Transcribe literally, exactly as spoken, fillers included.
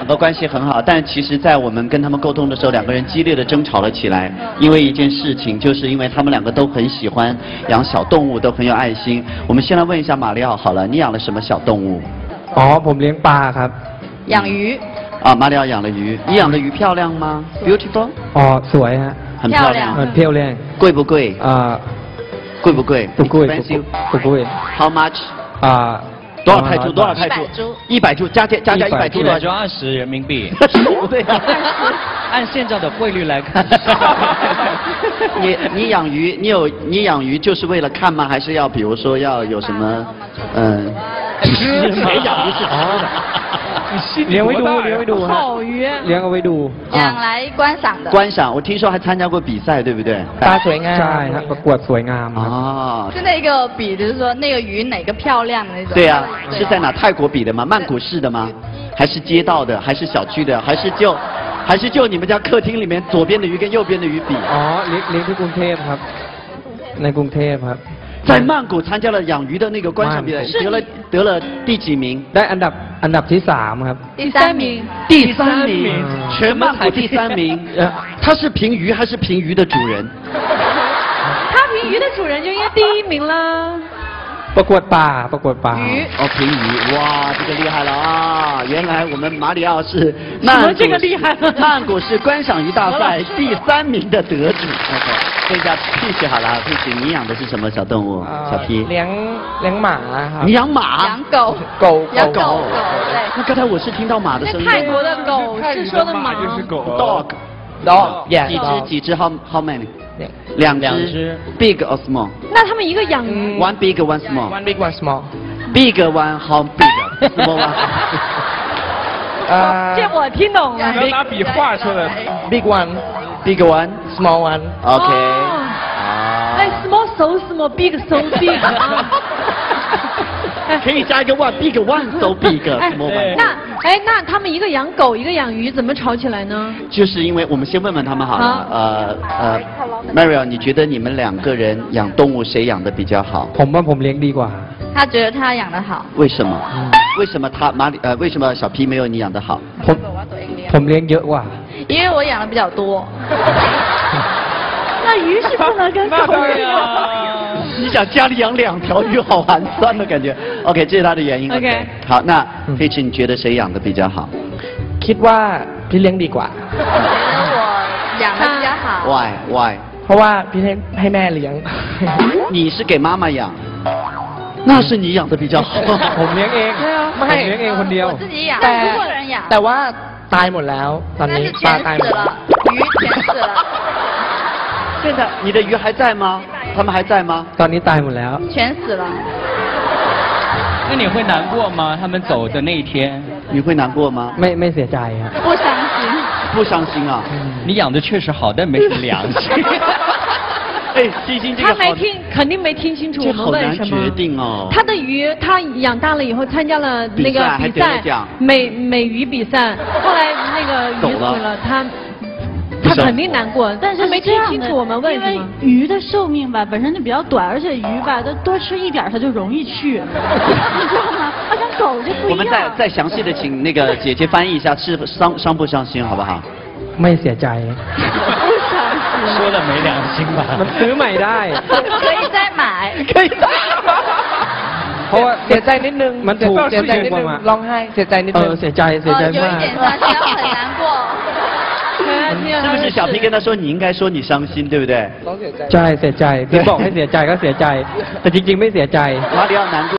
个关系很好，但其实，在我们跟他们沟通的时候，两个人激烈的争吵了起来，因为一件事情，就是因为他们两个都很喜欢养小动物，都很有爱心。我们先来问一下马里奥好了，你养了什么小动物？ 哦，ผมเลี้ยงปลาครับ。 养鱼。 啊，马里奥养了鱼，你养的鱼漂亮吗 ？Beautiful。 哦，สวยฮะ。 很漂亮。 很漂亮。 贵不贵？ 啊。 贵不贵？ 不贵。 Expensive。 不贵。 How much？啊。多少泰铢？多少泰铢？一百铢，加加加加一百铢多少？ 就二十人民币。 不对啊， 按现在的汇率来看。 你你养鱼，你有你养鱼就是为了看吗？还是要比如说要有什么？嗯，谁养鱼是吃的？ เลี้ยงไว้ดูเลี้ยงไว้ดูฮะ好鱼。 เลี้ยงเอาไว้ดู养来观赏的。 观赏，我听说还参加过比赛，对不对？ ตาสวยงามใช่ฮะประกวดสวยงาม啊。 是那个比，就是说那个鱼哪个漂亮的那种。 对呀，是在哪？泰国比的吗？曼谷市的吗？还是街道的？还是小区的？还是就还是就你们家客厅里面左边的鱼跟右边的鱼比？ อ๋อเลี้ยงเลี้ยงที่กรุงเทพครับในกรุงเทพครับ在曼谷参加了养鱼的那个观赏比赛，得了得了第几名？ ได้อันดับอันดับที่สามครับ第三名。 第三名，全曼谷第三名。他是评鱼还是评鱼的主人？ 他评鱼的主人就应该第一名啦。 ประกวดปลาประกวดปลา鱼哦，评鱼，哇，这个厉害了啊！原来我们马里奥是曼谷这个厉害了曼谷市观赏鱼大赛第三名的得主。OK， 问一下 Peach 好了 ，Peach， 你养的是什么小动物？小 P。 เลี้ยงเลี้ยงหมาครับ你养马？ 养狗。 狗养狗狗对。 那刚才我是听到马的声音。 泰国的狗是说的马。 就是狗。 Dog。 dog， 几只？几只 ？How how many？两只。Big or small？ 那他们一个养 One big, one small. one big one small Big one how big? Small one. 呃这我听懂了。 要拿笔画出来。 big one Big one, small one OK。 哎 ，small so small, big so big。 可以加一个 one, big one so big, small one。 那哎，那他们一个养狗，一个养鱼，怎么吵起来呢？ 就是因为我们先问问他们好了。呃呃 ，Mariel， 你觉得你们两个人养动物谁养的比较好？ ผมว่าผมเลี้ยงดีกว่า他觉得他养得好。 为什么？为什么他马里呃为什么小 P 没有你养的好？ ผมผมเลี้ยงเยอะกว่า因为我养的比较多。 那鱼是不能跟狗一样。 你想家里养两条鱼，好寒酸的感觉。OK， 这是他的原因。 OK， 好，那 Peach， 你觉得谁养的比较好？ คิดว่าพี่เลี้ยงดีกว่า我觉得我养的比较好。 Why Why？ เพราะว่าพี่ให้ให้แม่เลี้ยง你是给妈妈养，那是你养的比较好。 ผมเลี้ยงเองไม่ผมเลี้ยงเองคนเดียว我自己养， แต่一个人养。 แต่ว่าตายหมดแล้วตอน但นี้是ปลา全ตายหมด死了，鱼全死了。 现在你的鱼还在吗？他们还在吗？ ตอนนี้ตายหมดแล้ว全死了。 那你会难过吗？他们走的那一天， 你会难过吗？ ไม่ไม่เสียใจครับ不伤心。 不伤心啊。 你养的确实好，但没什么良心。 哎，星星这个好他没听，肯定没听清楚我们这好难问什么。 决定哦。 他的鱼，他养大了以后参加了那个比赛还比赛得了奖， 美美鱼比赛，后来那个鱼死了，他他肯定难过，但是是没这样的听清楚我们问因为什么。 鱼的寿命吧本身就比较短，而且鱼吧它多吃一点它就容易去，你知道吗？它跟狗就不一样。 我们再再详细的请那个姐姐翻译一下，是伤伤不伤心，好不好？ ไม่เสียใจ说的没良心吧？ มันซื้อใหม่ได้可以再买。 可以。 เพราะว่าเสียใจนิดนึงมันถูกเสียใจนิดนึงร้องไห้เสียใจนิดนึงเออเสียใจเสียใจ呃，有มา一ก点伤心，很难过。 是不是小 P 跟他说你应该说你伤心，对不对？ ใช่เสียใจที่บอกให้เสียใจก็เสียใจแต่จริงๆไม่เสียใจ马里奥难过。